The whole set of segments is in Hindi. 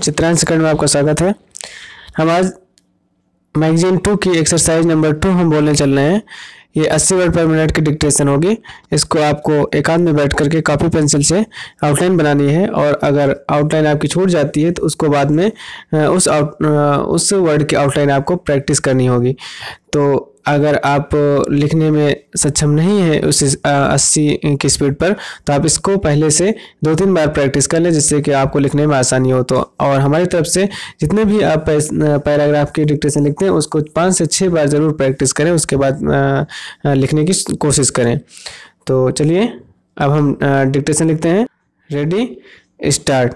चित्रांश खंड में आपका स्वागत है। हम आज मैगजीन 2 की एक्सरसाइज नंबर 2 हम बोलने चल रहे हैं। ये 80 वर्ड पर मिनट की डिक्टेशन होगी। इसको आपको एकांत में बैठ करके कॉपी पेंसिल से आउटलाइन बनानी है, और अगर आउटलाइन आपकी छूट जाती है तो उसको बाद में उस वर्ड की आउटलाइन आपको प्रैक्टिस करनी होगी। तो अगर आप लिखने में सक्षम नहीं है उस 80 की स्पीड पर, तो आप इसको पहले से 2-3 बार प्रैक्टिस कर लें, जिससे कि आपको लिखने में आसानी हो। तो और हमारी तरफ से जितने भी आप पैराग्राफ की डिक्टेशन लिखते हैं उसको 5 से 6 बार ज़रूर प्रैक्टिस करें, उसके बाद लिखने की कोशिश करें। तो चलिए अब हम डिक्टेशन लिखते हैं। Ready, start.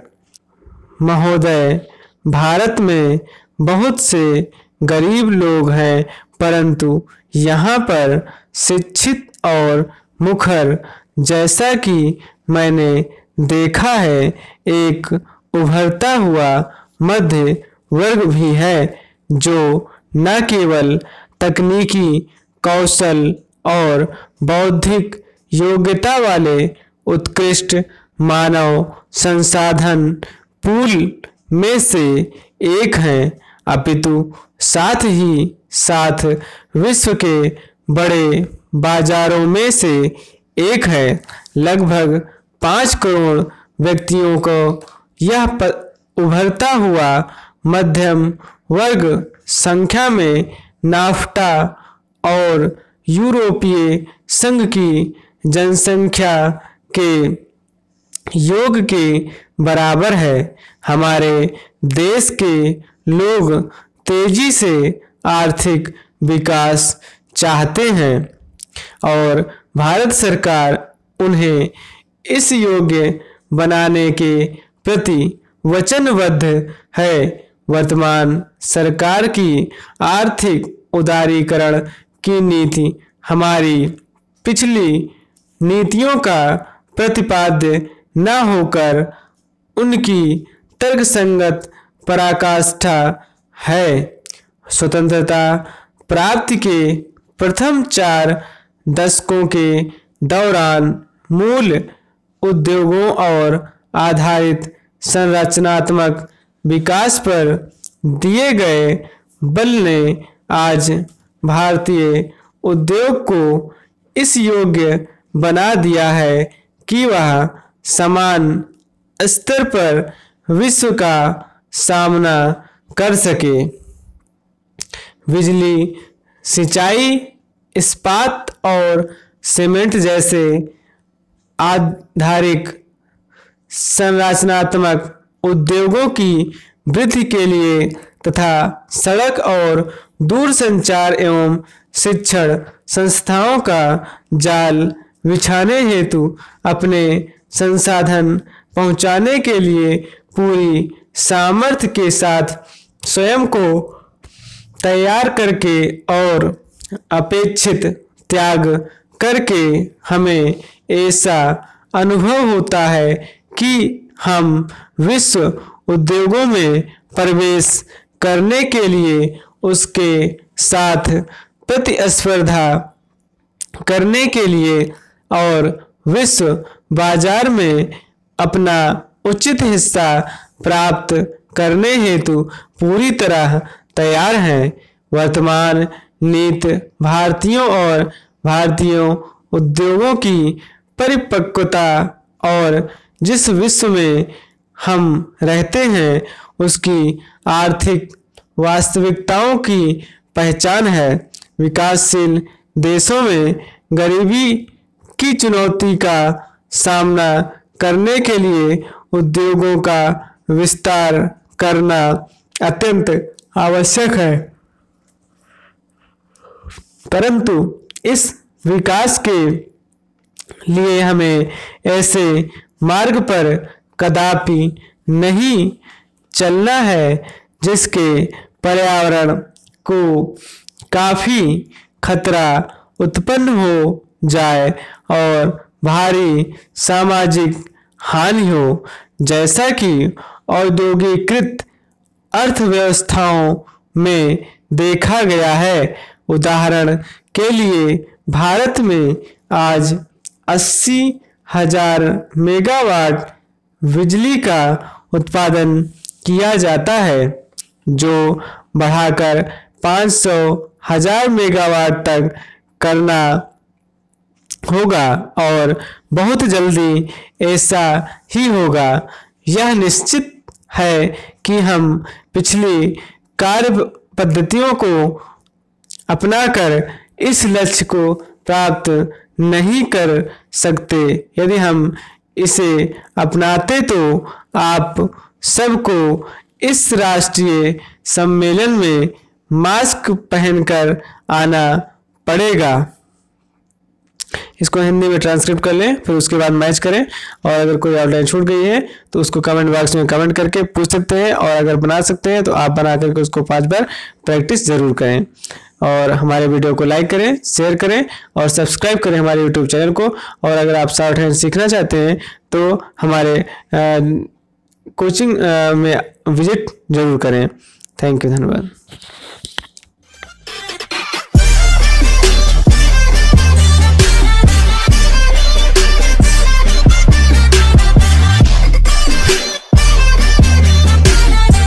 महोदय, भारत में बहुत से गरीब लोग हैं, परंतु यहाँ पर शिक्षित और मुखर, जैसा कि मैंने देखा है, एक उभरता हुआ मध्य वर्ग भी है, जो न केवल तकनीकी कौशल और बौद्धिक योग्यता वाले उत्कृष्ट मानव संसाधन पूल में से एक हैं, अपितु साथ ही साथ विश्व के बड़े बाजारों में से एक है। लगभग 5 करोड़ व्यक्तियों को यह उभरता हुआ मध्यम वर्ग संख्या में नाफ्टा और यूरोपीय संघ की जनसंख्या के योग के बराबर है। हमारे देश के लोग तेजी से आर्थिक विकास चाहते हैं और भारत सरकार उन्हें इस योग्य बनाने के प्रति वचनबद्ध है। वर्तमान सरकार की आर्थिक उदारीकरण की नीति हमारी पिछली नीतियों का प्रतिपाद्य न होकर उनकी तर्कसंगत पराकाष्ठा है। स्वतंत्रता प्राप्ति के प्रथम 4 दशकों के दौरान मूल उद्योगों और आधारित संरचनात्मक विकास पर दिए गए बल ने आज भारतीय उद्योग को इस योग्य बना दिया है कि वह समान स्तर पर विश्व का सामना कर सके। बिजली, सिंचाई, इस्पात और सीमेंट जैसे आधारिक संरचनात्मक उद्योगों की वृद्धि के लिए तथा सड़क और दूरसंचार एवं शिक्षण संस्थाओं का जाल बिछाने हेतु अपने संसाधन पहुंचाने के लिए पूरी सामर्थ्य के साथ स्वयं को तैयार करके और अपेक्षित त्याग करके हमें ऐसा अनुभव होता है कि हम विश्व उद्योगों में प्रवेश करने के लिए उसके साथ प्रतिस्पर्धा करने के लिए और विश्व बाजार में अपना उचित हिस्सा प्राप्त करने हेतु पूरी तरह तैयार हैं। वर्तमान नीति भारतीयों और भारतीय उद्योगों की परिपक्वता और जिस विश्व में हम रहते हैं उसकी आर्थिक वास्तविकताओं की पहचान है। विकासशील देशों में गरीबी की चुनौती का सामना करने के लिए उद्योगों का विस्तार करना अत्यंत आवश्यक है, परंतु इस विकास के लिए हमें ऐसे मार्ग पर कदापि नहीं चलना है जिसके पर्यावरण को काफ़ी खतरा उत्पन्न हो जाए और भारी सामाजिक हानि हो, जैसा कि औद्योगिकृत अर्थव्यवस्थाओं में देखा गया है। उदाहरण के लिए भारत में आज 80,000 मेगावाट बिजली का उत्पादन किया जाता है, जो बढ़ाकर 500,000 मेगावाट तक करना होगा और बहुत जल्दी ऐसा ही होगा। यह निश्चित है कि हम पिछली कार्य पद्धतियों को अपनाकर इस लक्ष्य को प्राप्त नहीं कर सकते। यदि हम इसे अपनाते तो आप सबको इस राष्ट्रीय सम्मेलन में मास्क पहनकर आना पड़ेगा। इसको हिंदी में ट्रांसक्रिप्ट कर लें, फिर उसके बाद मैच करें। और अगर कोई आउटलाइन छूट गई है तो उसको कमेंट बॉक्स में कमेंट करके पूछ सकते हैं, और अगर बना सकते हैं तो आप बना करके उसको 5 बार प्रैक्टिस जरूर करें। और हमारे वीडियो को लाइक करें, शेयर करें और सब्सक्राइब करें हमारे यूट्यूब चैनल को। और अगर आप शॉर्ट हैंड सीखना चाहते हैं तो हमारे कोचिंग में विजिट जरूर करें। थैंक यू, धन्यवाद।